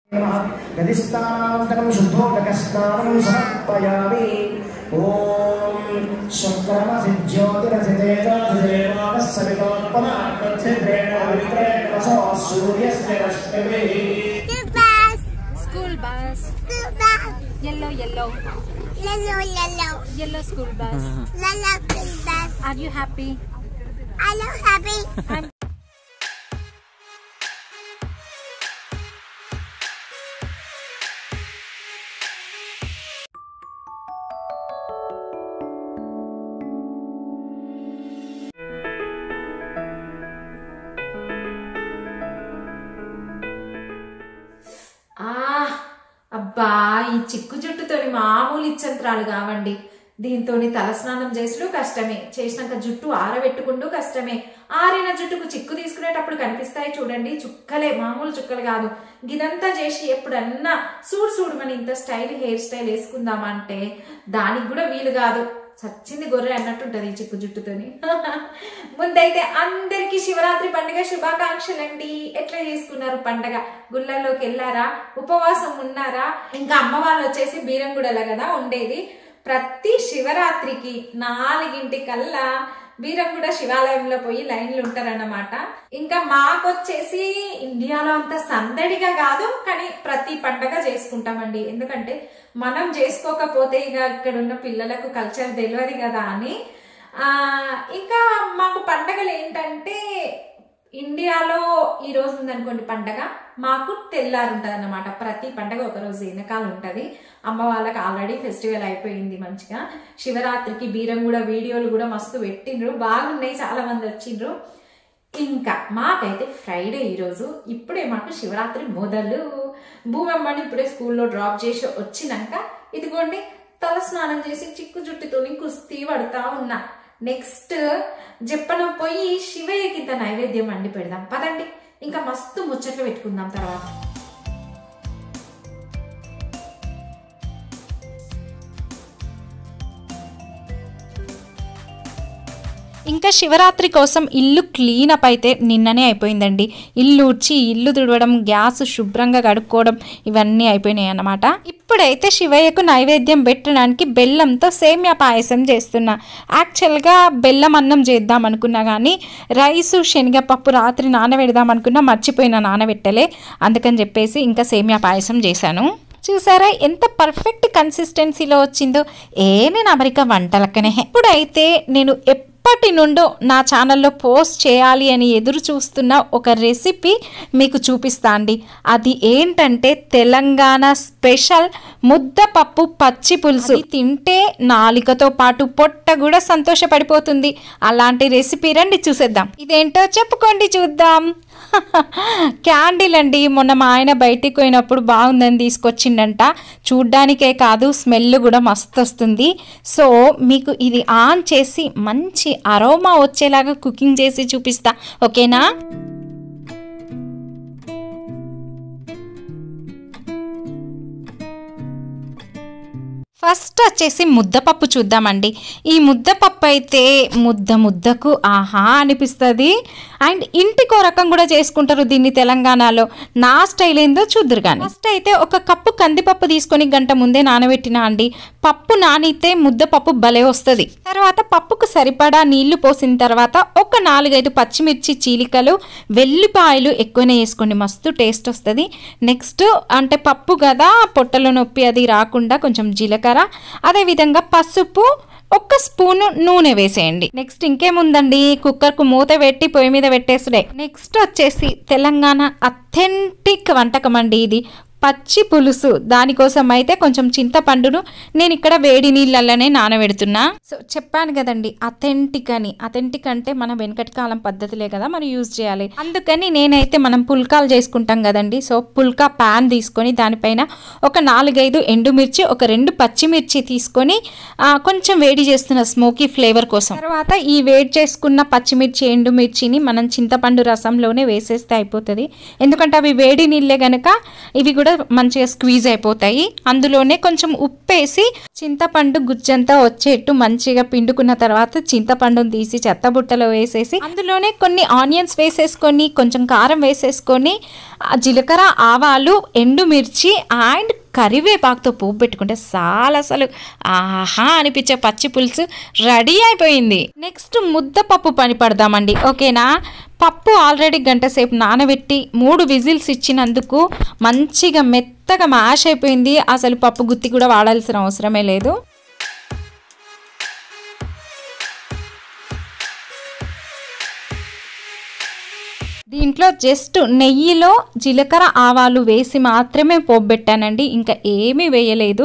गदिस्तानान्तरं शुद्धोदकस्नानं समर्पयामि। ओम शुक्रमसि ज्योतिरसितेजोतिर्देवाः सवितोत्पन्नात्मच्छिद्रेण पवित्रेण वसो सूर्यस्य रश्मिभिः। School bus. Yellow school bus. Are you happy? I'm happy. అబ్బా ఈ చిక్కు జుట్టుతోని మామూలు ఇచ్చంత్రాలు కావండి. దీంతోని తలస్నానం చేసుడు కష్టమే, చేసినాక జుట్టు ఆరబెట్టుకుంటూ కష్టమే. ఆరిన జుట్టుకు చిక్కు తీసుకునేటప్పుడు కనిపిస్తాయి చూడండి చుక్కలే, మామూలు చుక్కలు కాదు. గిదంతా చేసి ఎప్పుడన్నా చూడు మన ఇంత స్టైల్ హెయిర్ స్టైల్ వేసుకుందామంటే దానికి కూడా వీలు కాదు. చచ్చింది గొర్రె అన్నట్టుంటది ఈ చిక్కు జుట్టుతోని. ముందైతే అందరికి శివరాత్రి పండుగ శుభాకాంక్షలండి. ఎట్లా చేసుకున్నారు పండగ? గుళ్ళల్లోకి వెళ్ళారా? ఉపవాసం ఉన్నారా? ఇంకా అమ్మ వాళ్ళు వచ్చేసి బీరంగూడల కదా ఉండేది. ప్రతి శివరాత్రికి 4:00 బీరంగూడ శివాలయంలో పోయి లైన్లు ఉంటారన్నమాట. ఇంకా మాకొచ్చేసి ఇండియాలో అంత సందడిగా కాదు, కానీ ప్రతి పండగ చేసుకుంటామండి. ఎందుకంటే మనం చేసుకోకపోతే ఇక ఇక్కడ ఉన్న పిల్లలకు కల్చర్ తెలియదు కదా అని. ఇంకా మాకు పండగలు ఏంటంటే ఇండియాలో ఈ రోజు ఉందనుకోండి పండగ, మాకు తెల్లారు ఉంటది అన్నమాట. ప్రతి పండగ ఒక రోజు వెనకాల ఉంటది. అమ్మ వాళ్ళకి ఆల్రెడీ ఫెస్టివల్ అయిపోయింది మంచిగా. శివరాత్రికి బీరంగూడ వీడియోలు కూడా మస్తు పెట్టిండ్రు, బాగున్నాయి, చాలా మంది వచ్చిండ్రు. ఇంకా మాకైతే ఫ్రైడే ఈరోజు. ఇప్పుడే మాకు శివరాత్రి మొదలు. భూమమ్మని ఇప్పుడే స్కూల్లో డ్రాప్ చేసి వచ్చినాక ఇదిగోండి తల స్నానం చేసి చిక్కు జుట్టుతోని కుస్తీ పడతా ఉన్నా. నెక్స్ట్ జప్పన పోయి శివయ్యకి ఇంత నైవేద్యం వండి పెడదాం పదండి. ఇంకా మస్తు ముచ్చట్లు పెట్టుకుందాం తర్వాత. ఇంకా శివరాత్రి కోసం ఇల్లు క్లీన్ అప్ అయితే నిన్ననే అయిపోయిందండి. ఇల్లు ఊడ్చి ఇల్లు తుడవడం, గ్యాస్ శుభ్రంగా కడుక్కోవడం ఇవన్నీ అయిపోయినాయి అన్నమాట. ఇప్పుడైతే శివయ్యకు నైవేద్యం పెట్టడానికి బెల్లంతో సేమ్యా పాయసం చేస్తున్నా. యాక్చువల్గా బెల్లం అన్నం చేద్దాం అనుకున్నా కానీ రైసు శనగపప్పు రాత్రి నానబెడదాం అనుకున్నా, మర్చిపోయినా నానబెట్టలే. అందుకని చెప్పేసి ఇంకా సేమ్యా పాయసం చేశాను. చూసారా ఎంత పర్ఫెక్ట్ కన్సిస్టెన్సీలో వచ్చిందో. నేను అమెరికా వంటలకనే. ఇప్పుడైతే నేను ఎప్పటి నుండో నా ఛానల్లో పోస్ట్ చేయాలి అని ఎదురు చూస్తున్న ఒక రెసిపీ మీకు చూపిస్తా అండి. అది ఏంటంటే తెలంగాణ స్పెషల్ ముద్దపప్పు పచ్చి పులుసు. తింటే నాలికతో పాటు పొట్ట కూడా సంతోషపడిపోతుంది. అలాంటి రెసిపీ రండి చూసేద్దాం. ఇదేంటో చెప్పుకోండి చూద్దాం. క్యాండిల్ అండి. మొన్న మా ఆయన బయటికి పోయినప్పుడు బాగుందని తీసుకొచ్చిండంట. చూడ్డానికే కాదు స్మెల్ కూడా మస్తు వస్తుంది. సో మీకు ఇది ఆన్ చేసి మంచి అరోమా వచ్చేలాగా కుకింగ్ చేసి చూపిస్తా, ఓకేనా? ఫస్ట్ వచ్చేసి ముద్దపప్పు చూద్దామండి. ఈ ముద్దపప్పు అయితే ముద్దకు ఆహా అనిపిస్తుంది. అండ్ ఇంటికో రకం కూడా చేసుకుంటారు దీన్ని తెలంగాణలో. నా స్టైల్ ఏందో చూద్దరు కానీ. ఫస్ట్ అయితే ఒక కప్పు కందిపప్పు తీసుకొని గంట ముందే నానబెట్టినా అండి. పప్పు నానితే ముద్దపప్పు భలే వస్తుంది. తర్వాత పప్పుకు సరిపడా నీళ్లు పోసిన తర్వాత ఒక 4-5 పచ్చిమిర్చి చీలికలు, వెల్లిపాయలు ఎక్కువనే వేసుకోండి, మస్తు టేస్ట్ వస్తుంది. నెక్స్ట్ అంటే పప్పు కదా, పొట్టలో నొప్పి అది రాకుండా కొంచెం జీలకర్ర, అదేవిధంగా పసుపు, 1 స్పూను నూనె వేసేయండి. నెక్స్ట్ ఇంకేముందండి, కుక్కర్కు మూత పెట్టి పొయ్యి మీద పెట్టేసుడే. నెక్స్ట్ వచ్చేసి తెలంగాణ అథెంటిక్ వంటకం అండి ఇది, పచ్చి పులుసు. దానికోసం అయితే కొంచెం చింతపండును నేను ఇక్కడ వేడి నీళ్ళలోనే నానబెడుతున్నా. సో చెప్పాను కదండి అథెంటిక్ అని. అథెంటిక్ అంటే మన వెనకటి కాలం పద్ధతులే కదా మనం యూజ్ చేయాలి. అందుకని నేనైతే మనం పుల్కాలు చేసుకుంటాం కదండి. సో పుల్కా ప్యాన్ తీసుకొని దానిపైన ఒక 4-5 ఎండుమిర్చి, ఒక 2 పచ్చిమిర్చి తీసుకొని కొంచెం వేడి చేస్తున్న స్మోకీ ఫ్లేవర్ కోసం. తర్వాత ఈ వేడి చేసుకున్న పచ్చిమిర్చి, ఎండుమిర్చిని మనం చింతపండు రసంలోనే వేసేస్తే అయిపోతుంది. ఎందుకంటే అవి వేడి నీళ్ళే గనక ఇవి కూడా కూడా మంచిగా స్క్వీజ్ అయిపోతాయి. అందులోనే కొంచెం ఉప్పేసి చింతపండు గుజ్జంతా వచ్చేట్టు మంచిగా పిండుకున్న తర్వాత చింతపండును తీసి చెత్తబుట్టలో వేసేసి అందులోనే కొన్ని ఆనియన్స్ వేసేసుకొని కొంచెం కారం వేసేసుకొని జీలకర్ర, ఆవాలు, ఎండుమిర్చి అండ్ కరివేపాకుతో పోపు పెట్టుకుంటే చాలా అసలు ఆహా అనిపించే పచ్చి పులుసు రెడీ అయిపోయింది. నెక్స్ట్ ముద్దపప్పు పని పడదామండి. ఓకేనా? పప్పు ఆల్రెడీ గంట సేపు నానబెట్టి 3 విజిల్స్ ఇచ్చినందుకు మంచిగా మెత్తగా మ్యాష్ అయిపోయింది. అసలు పప్పు గుత్తి కూడా వాడాల్సిన అవసరమే లేదు. దీంట్లో జస్ట్ నెయ్యిలో జీలకర్ర, ఆవాలు వేసి మాత్రమే పోపు పెట్టానండి, ఇంకా ఏమీ వేయలేదు.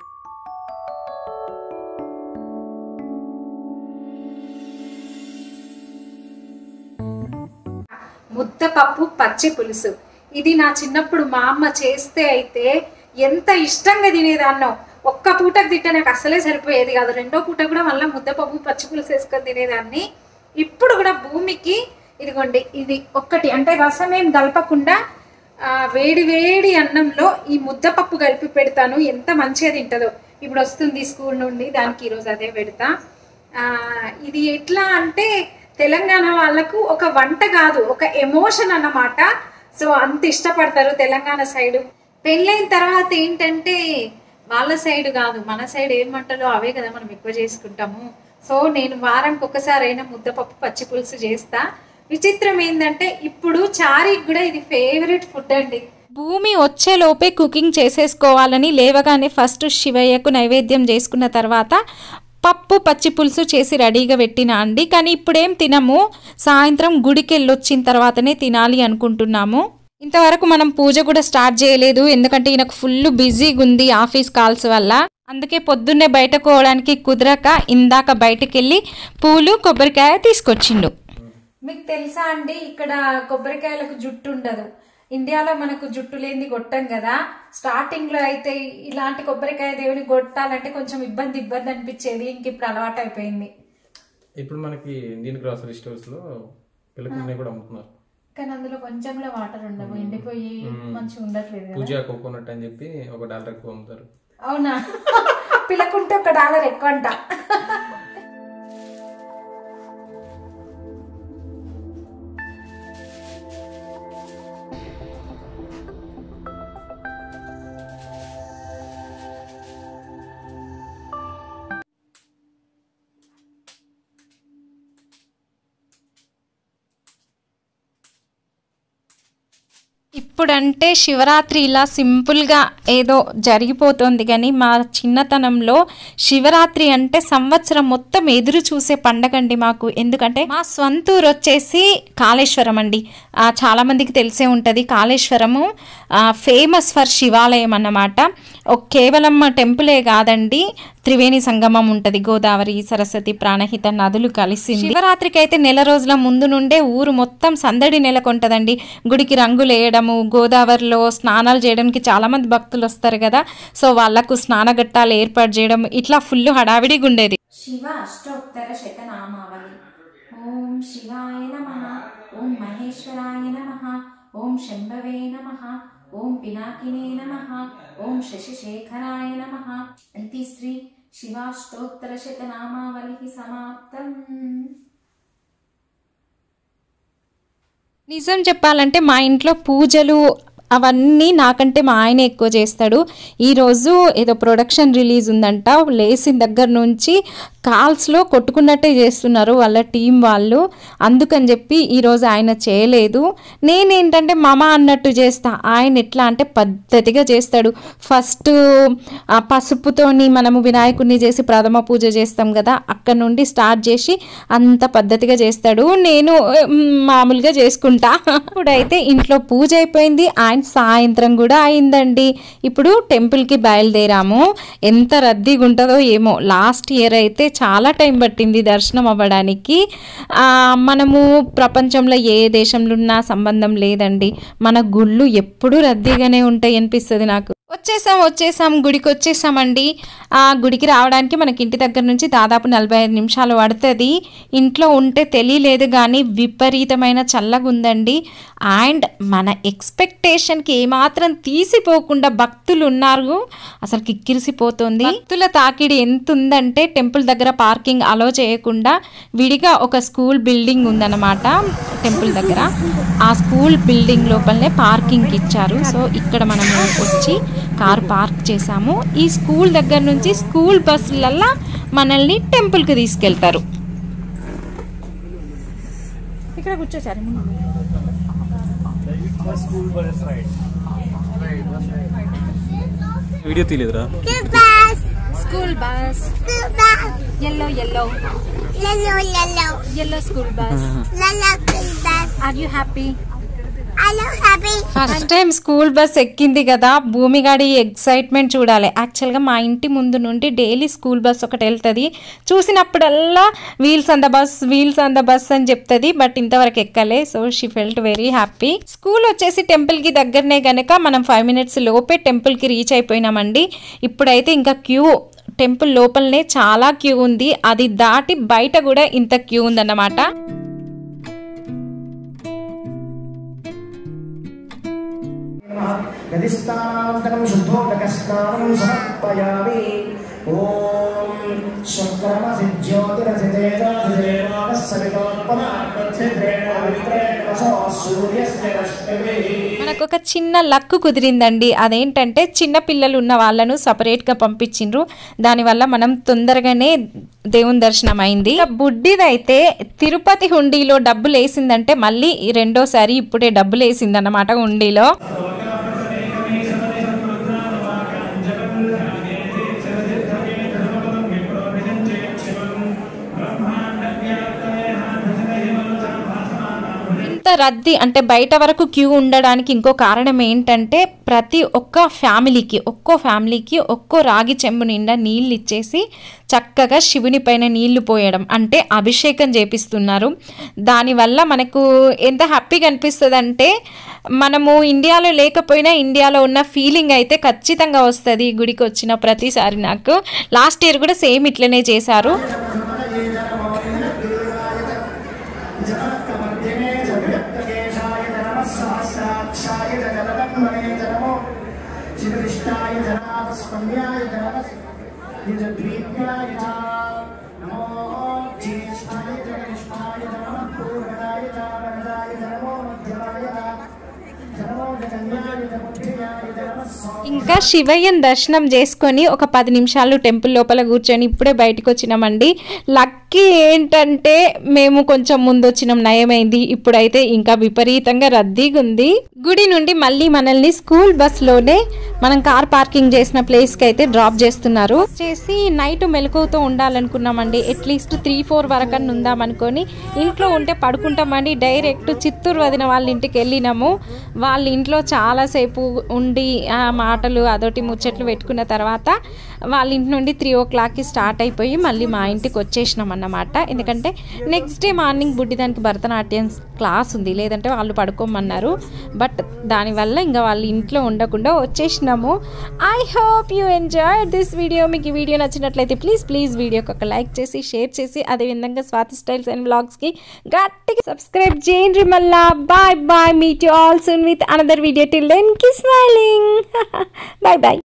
ముద్దపప్పు పచ్చి పులుసు ఇది నా చిన్నప్పుడు మా అమ్మ చేస్తే అయితే ఎంత ఇష్టంగా తినేదాన్నో. ఒక్క పూటకు తింటే నాకు అసలే సరిపోయేది కాదు, రెండో పూట కూడా మళ్ళీ ముద్దపప్పు పచ్చి పులుసు వేసుకొని తినేదాన్ని. ఇప్పుడు కూడా భూమికి ఇదిగోండి ఇది ఒక్కటి అంటే రసం ఏం కలపకుండా వేడి వేడి అన్నంలో ఈ ముద్దపప్పు కలిపి పెడతాను. ఎంత మంచిగా తింటుందో. ఇప్పుడు వస్తుంది స్కూల్ నుండి, దానికి ఈరోజు అదే పెడతా. ఇది ఎట్లా అంటే తెలంగాణ వాళ్ళకు ఒక వంట కాదు, ఒక ఎమోషన్ అన్నమాట. సో అంత ఇష్టపడతారు తెలంగాణ సైడు. పెళ్ళైన తర్వాత ఏంటంటే వాళ్ళ సైడ్ కాదు, మన సైడ్ ఏం వంటలో అవే కదా మనం ఎక్కువ చేసుకుంటాము. సో నేను వారానికి ఒకసారి అయినా ముద్దపప్పు పచ్చి పులుసు చేస్తా. విచిత్రం ఏంటంటే ఇప్పుడు చారికి కూడా ఇది ఫేవరెట్ ఫుడ్ అండి. భూమి వచ్చేలోపే కుకింగ్ చేసేసుకోవాలని లేవగానే ఫస్ట్ శివయ్యకు నైవేద్యం చేసుకున్న తర్వాత పప్పు పచ్చి పులుసు చేసి రెడీగా పెట్టినా అండి. కానీ ఇప్పుడేం తినము, సాయంత్రం గుడికి వెళ్ళొచ్చిన తర్వాతనే తినాలి అనుకుంటున్నాము. ఇంతవరకు మనం పూజ కూడా స్టార్ట్ చేయలేదు, ఎందుకంటే ఈయనకు ఫుల్ బిజీగా ఉంది ఆఫీస్ కాల్స్ వల్ల. అందుకే పొద్దున్నే బయటకు పోవడానికి కుదరక ఇందాక బయటకు వెళ్ళి పూలు, కొబ్బరికాయ తీసుకొచ్చిండు. మీకు తెలుసా అండి, ఇక్కడ కొబ్బరికాయలకు జుట్టు ఉండదు. ఇండియాలో మనకు జుట్టు లేనిది కొట్టం కదా. స్టార్టింగ్ లో అయితే ఇలాంటి కొబ్బరికాయ దేవుని కొట్టాలంటే కొంచెం ఇబ్బంది అనిపించేది. ఇంక ఇప్పుడు అలవాటు అయిపోయింది. ఇప్పుడు మనకి ఇండియన్ గ్రాసరీ స్టోర్స్ లో పిల్లకునే కూడా అమ్ముతున్నారు. కానీ అందులో కొంచెం కూడా వాటర్ ఉండవు, ఎండిపోయి మంచిగా ఉండట్లేదు. పూజ కోకోనట్ అని చెప్పి $1 ఎక్కువ అమ్ముతారు. అవునా? పిల్లకుంటే $1 ఎక్కువ అంట. ఇప్పుడంటే శివరాత్రి ఇలా సింపుల్గా ఏదో జరిగిపోతుంది, కానీ మా చిన్నతనంలో శివరాత్రి అంటే సంవత్సరం మొత్తం ఎదురు చూసే పండగ అండి మాకు. ఎందుకంటే మా స్వంతూరు వచ్చేసి కాళేశ్వరం అండి. చాలామందికి తెలిసే ఉంటుంది. కాళేశ్వరము ఫేమస్ ఫర్ శివాలయం అన్నమాట. కేవలం టెంపులే కాదండి, త్రివేణి సంగమం ఉంటుంది. గోదావరి, సరస్వతి, ప్రాణహిత నదులు కలిసి శివరాత్రికి అయితే నెల రోజుల ముందు నుండే ఊరు మొత్తం సందడి నెలకొంటదండి. గుడికి రంగులు వేయడము, గోదావరిలో స్నానాలు చేయడానికి చాలా మంది భక్తులు వస్తారు కదా, సో వాళ్లకు స్నానఘట్టాలు ఏర్పాటు చేయడం, ఇట్లా ఫుల్ హడావిడిగా ఉండేది. శివ అష్టోత్తర శతనామావళి. ఓం శివాయ నమః, ఓం మహేశ్వరాయ నమః, ఓం శంభవే నమః, ఓం పినాకినే నమః, ఓం శశిశేఖరాయ నమః. ఇది శ్రీ శివాష్టోత్తర శతనామావళి సమాప్తం. నిజం చెప్పాలంటే మా ఇంట్లో పూజలు అవన్నీ నాకంటే మా ఆయన ఎక్కువ చేస్తాడు. ఈరోజు ఏదో ప్రొడక్షన్ రిలీజ్ ఉందంట, లేచిన దగ్గర నుంచి కాల్స్లో కొట్టుకున్నట్టే చేస్తున్నారు వాళ్ళ టీం వాళ్ళు. అందుకని చెప్పి ఈరోజు ఆయన చేయలేదు. నేనేంటంటే మామ అన్నట్టు చేస్తా, ఆయన ఎట్లా అంటే పద్ధతిగా చేస్తాడు. ఫస్ట్ పసుపుతోని మనము వినాయకుడిని చేసి ప్రథమ పూజ చేస్తాం కదా, అక్కడ నుండి స్టార్ట్ చేసి అంత పద్ధతిగా చేస్తాడు. నేను మామూలుగా చేసుకుంటా. ఇప్పుడైతే ఇంట్లో పూజ అయిపోయింది, ఆయన సాయంత్రం కూడా అయిందండి. ఇప్పుడు టెంపుల్కి బయలుదేరాము. ఎంత రద్దీగా ఉంటుందో ఏమో. లాస్ట్ ఇయర్ అయితే చాలా టైం పట్టింది దర్శనం అవ్వడానికి. మనము ప్రపంచంలో ఏ దేశంలో ఉన్నా సంబంధం లేదండి, మన గుళ్ళు ఎప్పుడూ రద్దీగానే ఉంటాయి అనిపిస్తుంది నాకు. వచ్చేసాం గుడికి వచ్చేసామండి. ఆ గుడికి రావడానికి మనకి ఇంటి దగ్గర నుంచి దాదాపు 45 నిమిషాలు పడుతుంది. ఇంట్లో ఉంటే తెలియలేదు కానీ విపరీతమైన చల్లగా ఉందండి. అండ్ మన ఎక్స్పెక్టేషన్కి ఏమాత్రం తీసిపోకుండా భక్తులు ఉన్నారు, అసలు కిక్కిరిసిపోతుంది. భక్తుల తాకిడి ఎంత ఉందంటే టెంపుల్ దగ్గర పార్కింగ్ అలో చేయకుండా విడిగా ఒక స్కూల్ బిల్డింగ్ ఉందన్నమాట టెంపుల్ దగ్గర. ఆ స్కూల్ బిల్డింగ్ లోపలనే పార్కింగ్ ఇచ్చారు. సో ఇక్కడ మనము వచ్చి కారు పార్క్ చేసాము. ఈ స్కూల్ దగ్గర నుంచి స్కూల్ బస్సులల్లా మనల్ని టెంపుల్కి తీసుకెళ్తారు. ఇక్కడ కూర్చోసారు వీడియో తీయలేదురా. School bus yellow school bus. Are you happy? First time school bus ఎక్కింది కదా, భూమిగాడి ఎక్సైట్మెంట్ చూడాలి. యాక్చువల్గా మా ఇంటి ముందు నుండి డైలీ స్కూల్ బస్ ఒకటి వెళ్తుంది. చూసినప్పుడల్లా వీల్స్ ఆన్ ద బస్ అని చెప్తుంది, బట్ ఇంతవరకు ఎక్కలే. So she felt very happy. School వచ్చేసి టెంపుల్కి దగ్గరనే కనుక మనం 5 minutes లోపే టెంపుల్కి రీచ్ అయిపోయినామండి. ఇప్పుడైతే ఇంకా క్యూ టెంపుల్ లోపలనే చాలా క్యూ ఉంది. అది దాటి బయట కూడా ఇంత క్యూ ఉందన్నమాట. నదిస్నానానంతరం శుద్ధోదకస్నానం సమర్పయామి. ఓం శుక్రమసి మనకు ఒక చిన్న లక్ కుదిరిందండి. అదేంటంటే చిన్న పిల్లలు ఉన్న వాళ్ళను సపరేట్గా పంపించిండ్రు. దానివల్ల మనం తొందరగానే దేవుని దర్శనం అయింది. బుడ్డిదైతే తిరుపతి హుండీలో డబ్బులు వేసిందంటే మళ్ళీ రెండోసారి ఇప్పుడే డబ్బులు వేసిందన్నమాట హుండీలో. రద్దీ అంటే బయట వరకు క్యూ ఉండడానికి ఇంకో కారణం ఏంటంటే ప్రతి ఒక్కో ఫ్యామిలీకి ఒక్కో రాగి చెంబు నిండా నీళ్ళు ఇచ్చేసి చక్కగా శివుని పైన నీళ్లు పోయడం అంటే అభిషేకం చేపిస్తున్నారు. దానివల్ల మనకు ఎంత హ్యాపీగా అనిపిస్తుంది అంటే మనము ఇండియాలో లేకపోయినా ఇండియాలో ఉన్న ఫీలింగ్ అయితే ఖచ్చితంగా వస్తుంది గుడికి వచ్చిన ప్రతిసారి. నాకు లాస్ట్ ఇయర్ కూడా సేమ్ ఇట్లనే చేశారు. ఇంకా శివయ్యని దర్శనం చేసుకొని ఒక 10 నిమిషాలు టెంపుల్ లోపల కూర్చొని ఇప్పుడే బయటకు వచ్చినామండి. లక్కీ ఏంటంటే మేము కొంచెం ముందు వచ్చినాం, నయమైంది. ఇప్పుడైతే ఇంకా విపరీతంగా రద్దీగా ఉంది. గుడి నుండి మళ్ళీ మనల్ని స్కూల్ బస్లోనే మనం కార్ పార్కింగ్ చేసిన ప్లేస్కి అయితే డ్రాప్ చేస్తున్నారు. చేసి నైట్ మెలకువతో ఉండాలనుకున్నామండి. అట్లీస్ట్ 3-4 వరకు ఉందామనుకొని ఇంట్లో ఉంటే పడుకుంటామండి. డైరెక్ట్ చిత్తూరు వదిన వాళ్ళ ఇంటికి వెళ్ళినాము. వాళ్ళ ఇంట్లో చాలాసేపు ఉండి మాటలు అదొకటి ముచ్చట్లు పెట్టుకున్న తర్వాత వాళ్ళ ఇంటి నుండి 3 o'clockకి స్టార్ట్ అయిపోయి మళ్ళీ మా ఇంటికి వచ్చేసినాం అన్నమాట. ఎందుకంటే నెక్స్ట్ డే మార్నింగ్ బుడ్డిదానికి భరతనాట్యం క్లాస్ ఉంది, లేదంటే వాళ్ళు పడుకోమన్నారు. బట్ దానివల్ల ఇంకా వాళ్ళ ఇంట్లో ఉండకుండా వచ్చేసినాము. I hope you enjoy this video. మీకు ఈ వీడియో నచ్చినట్లయితే ప్లీజ్ వీడియోకి ఒక లైక్ చేసి షేర్ చేసి అదేవిధంగా స్వాతి స్టైల్స్ అండ్ వ్లాగ్స్కి గట్టిగా సబ్స్క్రైబ్ చేయండి. మళ్ళా bye meet you all soon with another video. Till then keep smiling. By.